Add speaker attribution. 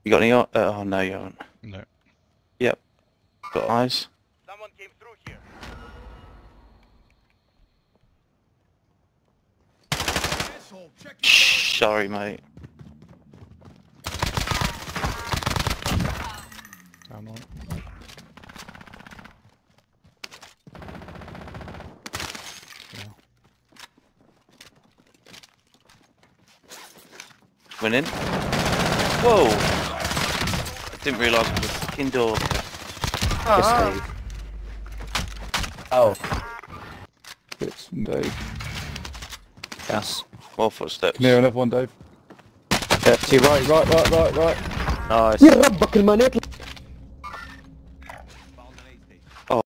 Speaker 1: You got any? Oh no, you haven't.
Speaker 2: No.
Speaker 1: Yep. Got eyes.
Speaker 3: Someone came through here.
Speaker 1: Sorry, mate.
Speaker 2: I'm on. Yeah.
Speaker 1: Winning. Whoa! I didn't realise it was a fucking door.
Speaker 4: Yes, Dave. Oh.
Speaker 5: Bits and Dave.
Speaker 4: Yes.
Speaker 1: More footsteps.
Speaker 5: Near another one, Dave.
Speaker 4: To your right.
Speaker 1: Nice.
Speaker 4: يا ربك المناطق